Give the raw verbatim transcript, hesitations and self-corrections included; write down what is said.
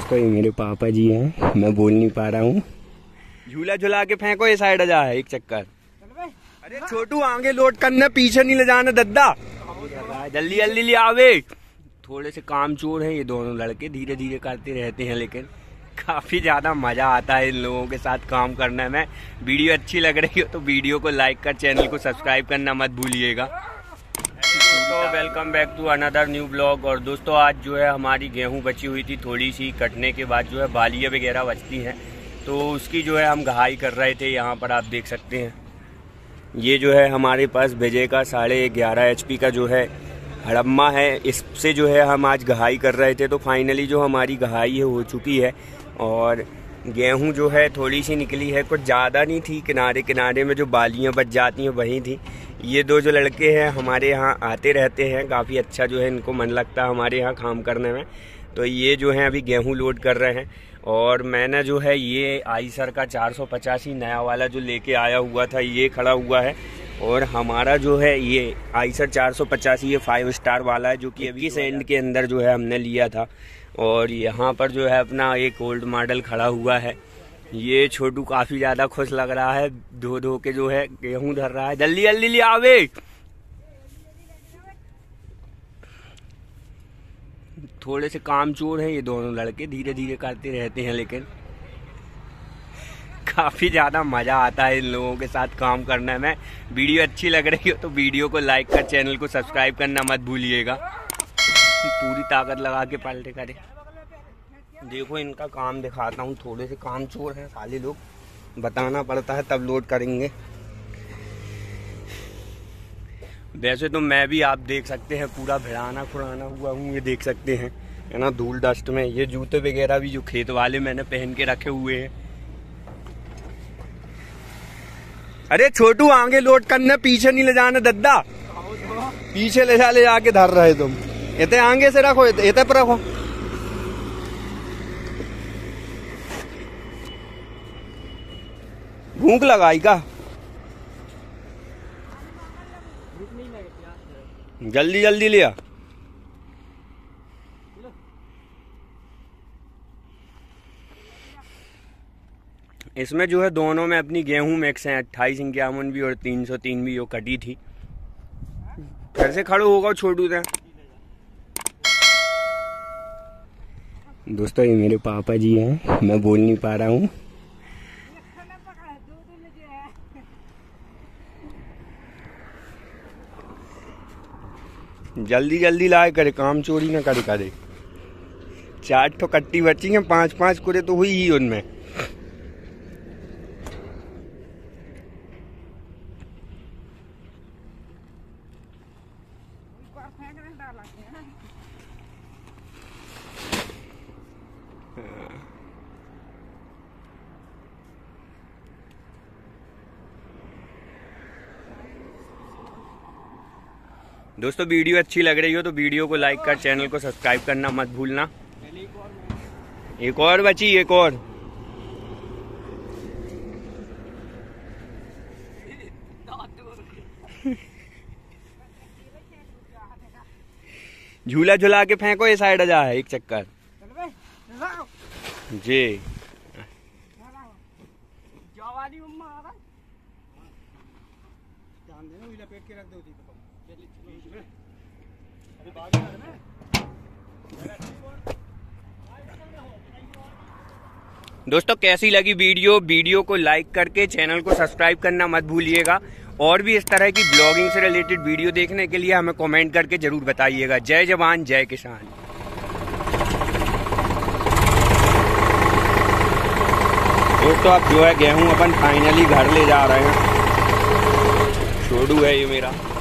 दोस्तों ये मेरे पापा जी हैं, मैं बोल नहीं पा रहा हूँ। झूला झुला के फेंको, ये साइड जा है एक चक्कर। अरे छोटू आगे लोड करना, पीछे नहीं ले जाना दद्दा। जल्दी जल्दी ले आवे। थोड़े से काम चोर हैं ये दोनों लड़के, धीरे धीरे करते रहते हैं, लेकिन काफी ज्यादा मजा आता है इन लोगों के साथ काम करने में। वीडियो अच्छी लग रही हो तो वीडियो को लाइक कर, चैनल को सब्सक्राइब करना मत भूलिएगा। तो welcome back to another new blog. और दोस्तों आज जो है हमारी गेहूं बची हुई थी, थोड़ी सी कटने के बाद जो है बालियाँ वगैरह बचती हैं, तो उसकी जो है हम घाई कर रहे थे। यहाँ पर आप देख सकते हैं ये जो है हमारे पास विजय का साढ़े ग्यारह एच पी का जो है हड़म्मा है, इससे जो है हम आज घाई कर रहे थे। तो फाइनली जो हमारी घाई है हो चुकी है और गेहूं जो है थोड़ी सी निकली है, कुछ ज़्यादा नहीं थी। किनारे किनारे में जो बालियाँ बच जाती हैं वही थी। ये दो जो लड़के हैं हमारे यहाँ आते रहते हैं, काफ़ी अच्छा जो है इनको मन लगता है हमारे यहाँ काम करने में। तो ये जो है अभी गेहूं लोड कर रहे हैं। और मैंने जो है ये आइसर का चार सौ पचासी नया वाला जो लेके आया हुआ था ये खड़ा हुआ है। और हमारा जो है ये आइसर चार सौ पचासी ये फाइव स्टार वाला है, जो कि अभी इस एंड के अंदर जो है हमने लिया था। और यहाँ पर जो है अपना एक ओल्ड मॉडल खड़ा हुआ है। ये छोटू काफ़ी ज़्यादा खुश लग रहा है, धो धो के जो है गेहूं धर रहा है। जल्दी जल्दी ले आवे। थोड़े से काम चोर हैं ये दोनों लड़के, धीरे धीरे करते रहते हैं, लेकिन काफ़ी ज़्यादा मज़ा आता है इन लोगों के साथ काम करने में। वीडियो अच्छी लग रही हो तो वीडियो को लाइक कर, चैनल को सब्सक्राइब करना मत भूलिएगा। पूरी ताकत लगा के पलटे करे। देखो इनका काम दिखाता हूँ, थोड़े से काम चोर हैं साले लोग, बताना पड़ता है तब लोड करेंगे। वैसे तो मैं भी आप देख सकते हैं पूरा भिड़ाना खुड़ाना हुआ हूँ, ये देख सकते हैं है ना, धूल डस्ट में। ये जूते वगैरह भी जो खेत वाले मैंने पहन के रखे हुए हैं। अरे छोटू आगे लोड करना, पीछे नहीं ले जाना दद्दा। पीछे ले जा ले जाके धर रहे तुम। इतने आगे से रखो, इतने पर रखो। भूख लगाई का? जल्दी जल्दी लिया। इसमें जो है दोनों में अपनी गेहूं मिक्स है, अट्ठाईस इक्यावन भी और तीन सौ तीन भी वो कटी थी। फिर से खड़ो होगा छोटू से। दोस्तों ये मेरे पापा जी हैं, मैं बोल नहीं पा रहा हूँ। जल्दी जल्दी लाए करे, काम चोरी ना करे करे। चार तो कट्टी बची हैं, पांच पांच कुरे तो हुई ही उनमें। दोस्तों वीडियो अच्छी लग रही हो तो वीडियो को लाइक कर, चैनल को सब्सक्राइब करना मत भूलना। एक और बची, एक और। झूला झुला के फेंको, ये साइड जा है एक चक्कर। जी दोस्तों कैसी लगी वीडियो? वीडियो को लाइक करके चैनल को सब्सक्राइब करना मत भूलिएगा। और भी इस तरह की ब्लॉगिंग से रिलेटेड वीडियो देखने के लिए हमें कमेंट करके जरूर बताइएगा। जय जवान जय किसान। दोस्तों अब जो है गेहूं अपन फाइनली घर ले जा रहे हैं। छोटू है ये मेरा।